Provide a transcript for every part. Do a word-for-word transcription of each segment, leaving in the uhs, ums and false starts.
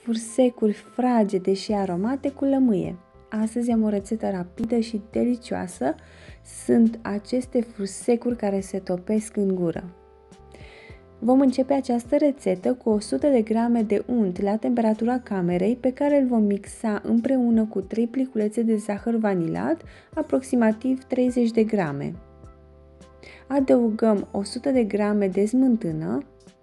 fursecuri fragede și aromate cu lămâie. Astăzi am o rețetă rapidă și delicioasă. Sunt aceste fursecuri care se topesc în gură. Vom începe această rețetă cu o sută de grame de unt la temperatura camerei, pe care îl vom mixa împreună cu trei pliculețe de zahăr vanilat, aproximativ treizeci de grame. Adăugăm o sută de grame de smântână,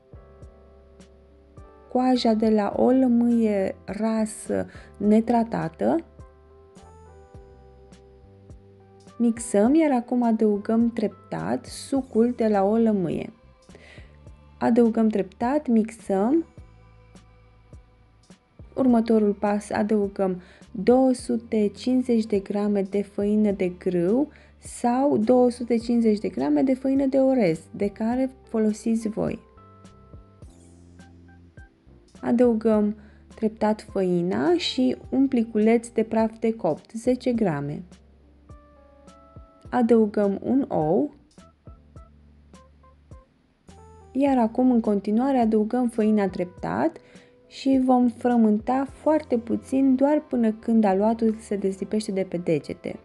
coaja de la o lămâie rasă netratată. Mixăm, iar acum adăugăm treptat sucul de la o lămâie. Adăugăm treptat, mixăm. Următorul pas, adăugăm două sute cincizeci de grame de făină de grâu sau două sute cincizeci de grame de făină de orez, de care folosiți voi. Adăugăm treptat făina și un pliculeț de praf de copt, zece grame. Adăugăm un ou. Iar acum, în continuare, adăugăm făina treptat și vom frământa foarte puțin, doar până când aluatul se dezlipește de pe degete.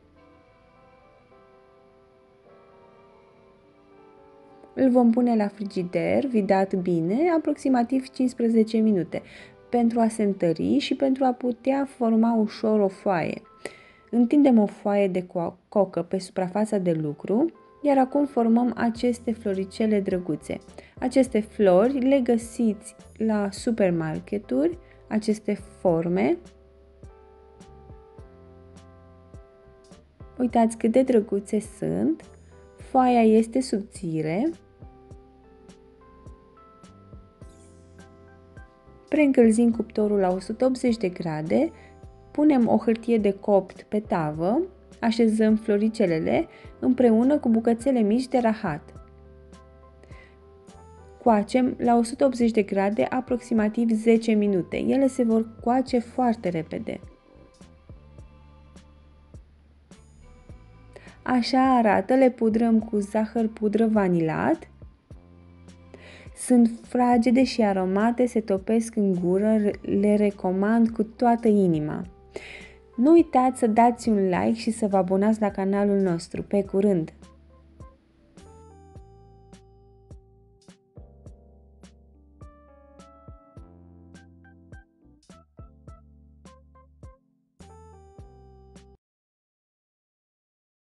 Îl vom pune la frigider, vidat bine, aproximativ cincisprezece minute, pentru a se întări și pentru a putea forma ușor o foaie. Întindem o foaie de cocă pe suprafața de lucru, iar acum formăm aceste floricele drăguțe. Aceste flori le găsiți la supermarketuri, aceste forme. Uitați cât de drăguțe sunt. Foaia este subțire. Preîncălzim cuptorul la o sută optzeci de grade, punem o hârtie de copt pe tavă, așezăm floricelele împreună cu bucățele mici de rahat. Coacem la o sută optzeci de grade aproximativ zece minute. Ele se vor coace foarte repede. Așa arată, le pudrăm cu zahăr pudră vanilat. Sunt fragede și aromate, se topesc în gură, le recomand cu toată inima. Nu uitați să dați un like și să vă abonați la canalul nostru. Pe curând!